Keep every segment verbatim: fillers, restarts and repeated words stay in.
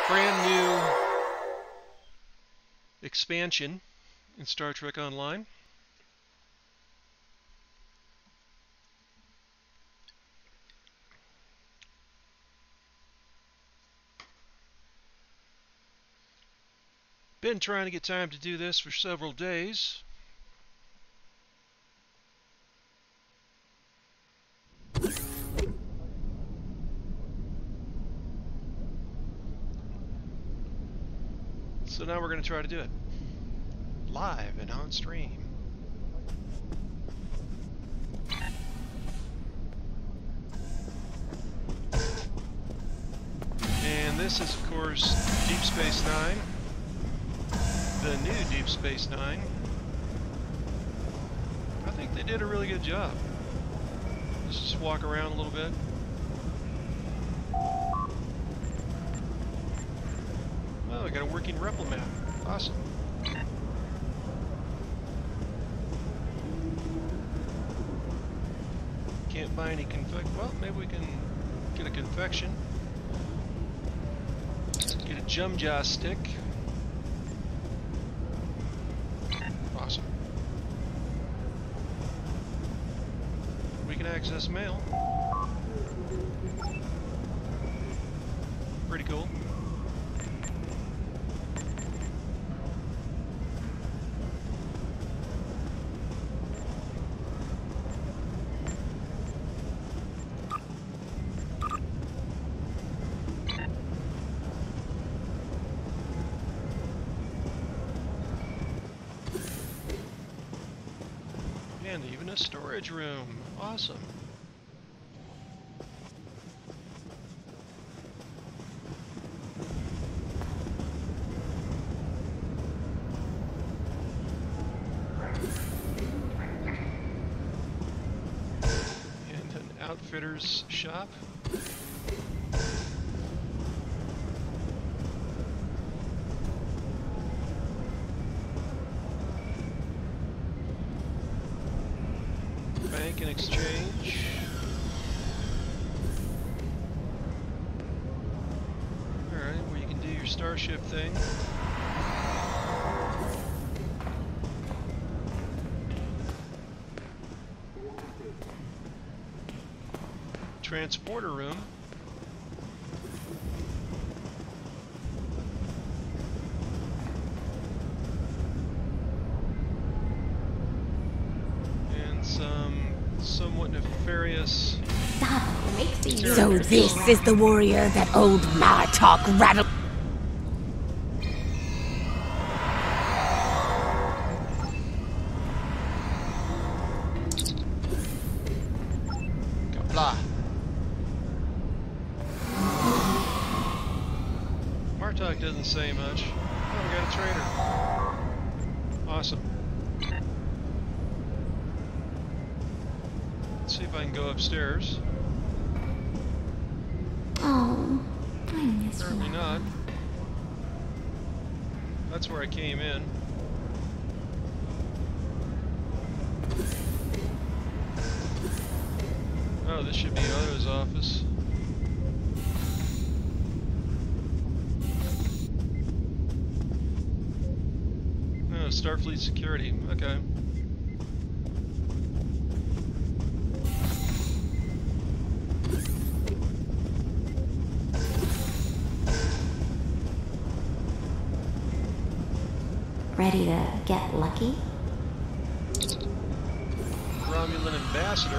brand new expansion in Star Trek Online. Been trying to get time to do this for several days. So now we're going to try to do it live and on stream. And this is, of course, Deep Space Nine. The new Deep Space Nine. I think they did a really good job. Let's just walk around a little bit. Oh, I got a working R E P L map. Awesome. Can't buy any confec. Well, maybe we can get a confection. Get a Jumja stick. Awesome. We can access mail. Pretty cool. And even a storage room. Awesome. And an outfitter's shop. Bank and exchange. Alright, where you can do your Starship thing. Transporter room. And some somewhat nefarious. So this is the warrior that old Martok rattled. Blah. Martok doesn't say much. Oh, we got a trader. Awesome. Let's see if I can go upstairs. Oh, I miss Apparently not. That's where I came in. Oh, this should be Otto's office. Oh, Starfleet Security. Okay. Ready to get lucky? Romulan ambassador.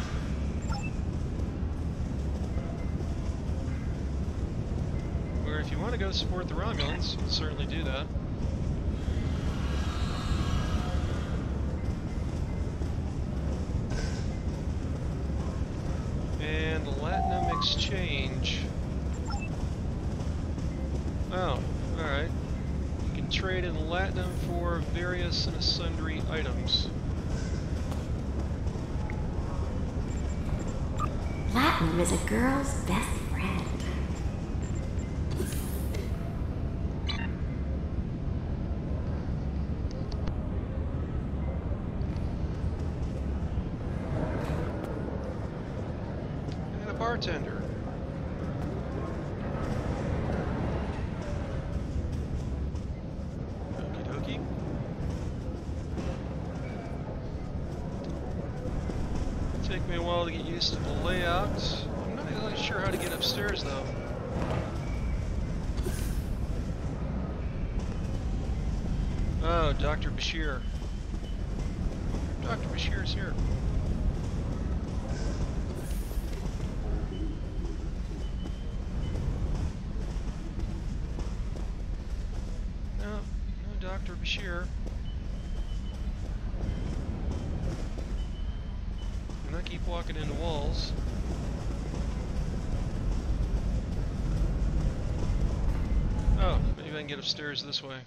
Where if you want to go support the Romulans, you can certainly do that. And Latinum exchange. Oh, alright. You can trade in Latinum for various and sundry items. Latinum is a girl's best friend. And a bartender. layout. I'm not really sure how to get upstairs though. Oh, Doctor Bashir. Doctor Bashir's here. No, no Doctor Bashir. And I keep walking into walls. Oh, maybe I can get upstairs this way.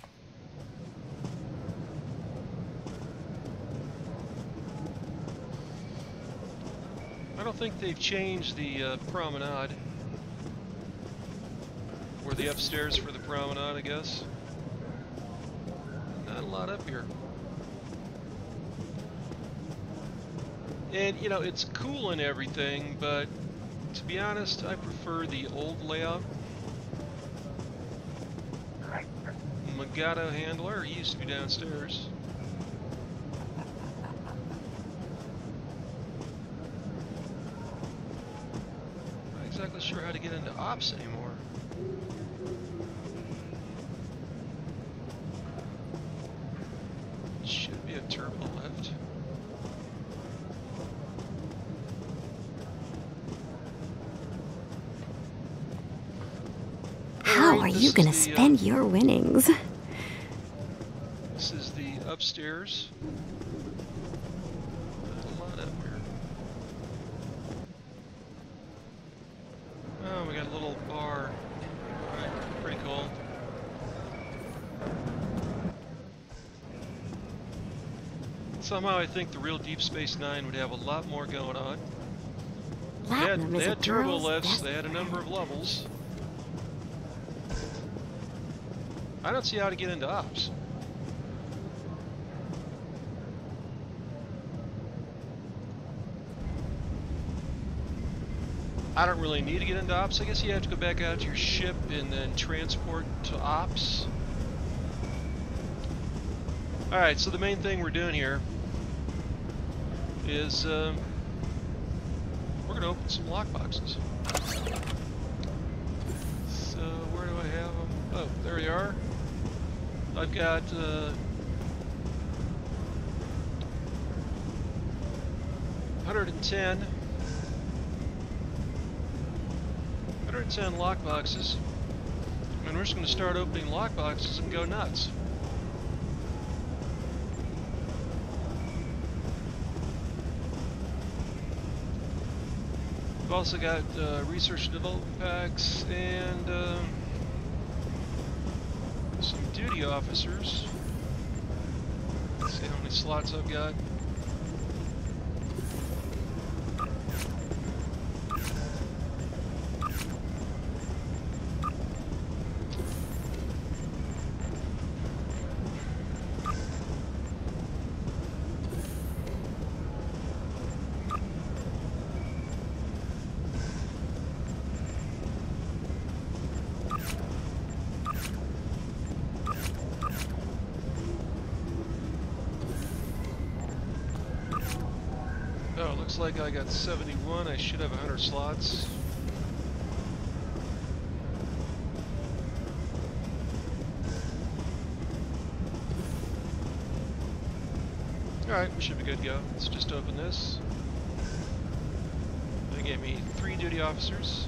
I don't think they've changed the uh, promenade. Or the upstairs for the promenade, I guess. Not a lot up here. And, you know, it's cool and everything, but to be honest, I prefer the old layout. Magato handler, he used to be downstairs. Not exactly sure how to get into ops anymore. Should be a turbo lift. How are you gonna spend uh, your winnings? This is the upstairs. Not a lot up here. Oh, we got a little bar. Alright, pretty cool. Somehow I think the real Deep Space Nine would have a lot more going on. They had, they had turbo lifts, they had a number of levels. I don't see how to get into ops. I don't really need to get into ops. I guess you have to go back out to your ship and then transport to ops. Alright, so the main thing we're doing here is um, we're going to open some lockboxes. So where do I have them? Oh, there we are. I've got uh, one hundred ten, one hundred ten lockboxes, and we're just going to start opening lockboxes and go nuts. We've also got uh, research and development packs and um, some duty officers. Let's see how many slots I've got. Oh, looks like I got seventy-one. I should have one hundred slots. Alright, we should be good to go. Let's just open this. They gave me three duty officers.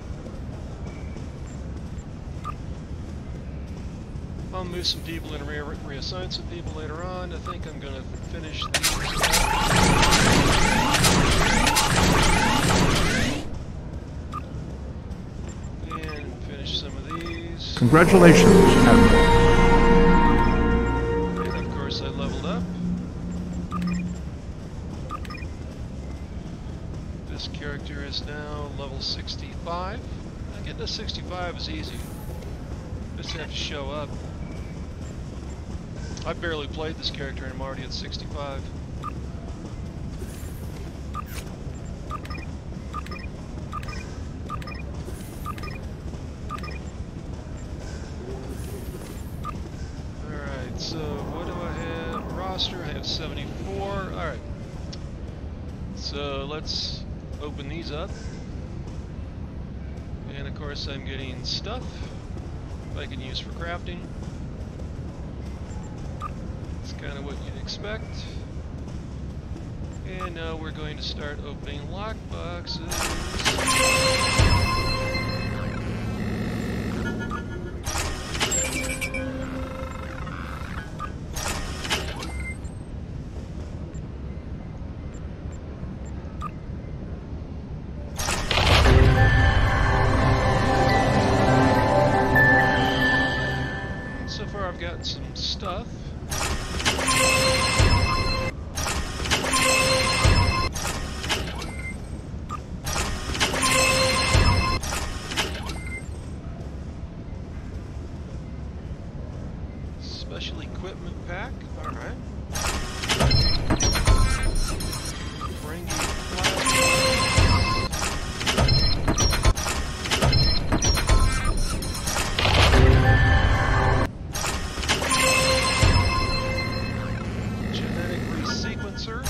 I'll move some people and re reassign some people later on. I think I'm going to finish these. And finish some of these. Congratulations, Admiral. And of course I leveled up. This character is now level sixty-five. Getting to sixty-five is easy. Just have to show up. I barely played this character and I'm already at sixty-five. Alright, so what do I have? Roster, I have seventy-four. Alright. So let's open these up. And of course I'm getting stuff I can use for crafting. It's kind of what you'd expect. And now we're going to start opening lock boxes. So far I've got some stuff. Special equipment pack, alright. Bring genetic resequencer.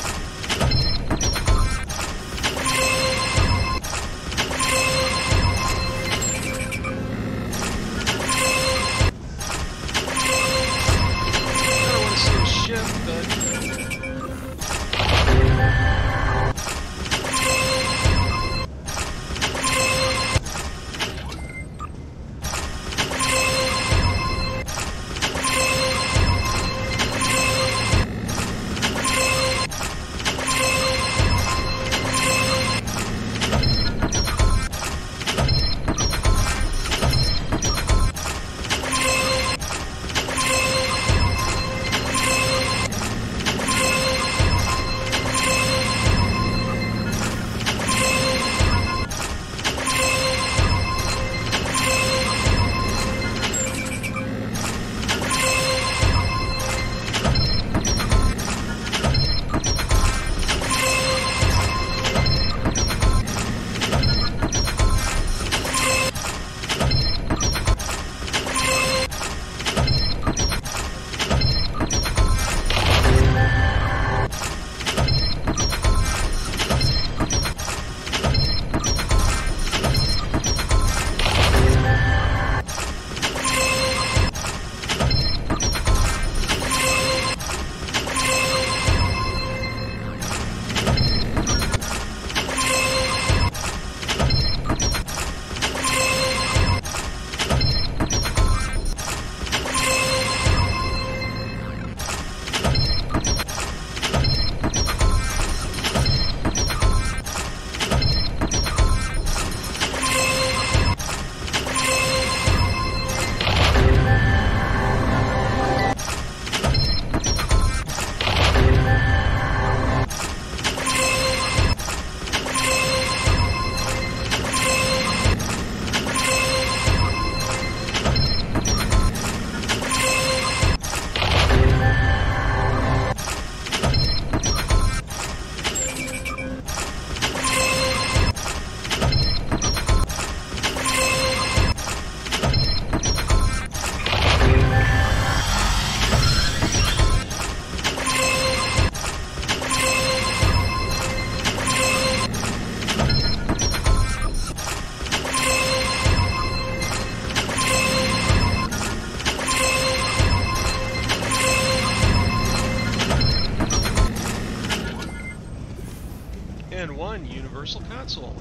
And one universal console.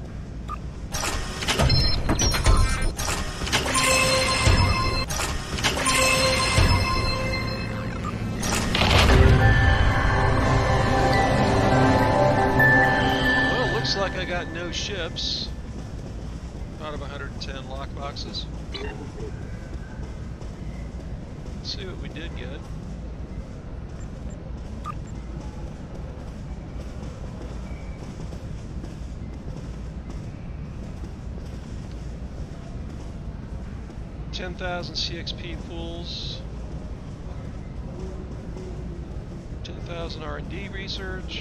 Well, looks like I got no ships out of one hundred ten lockboxes. Let's see what we did get. ten thousand C X P pools, ten thousand R and D research,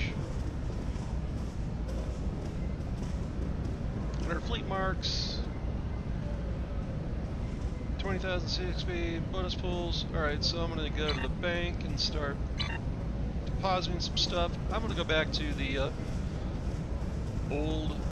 one hundred fleet marks, twenty thousand C X P, bonus pools. Alright, so I'm going to go to the bank and start depositing some stuff. I'm going to go back to the uh, old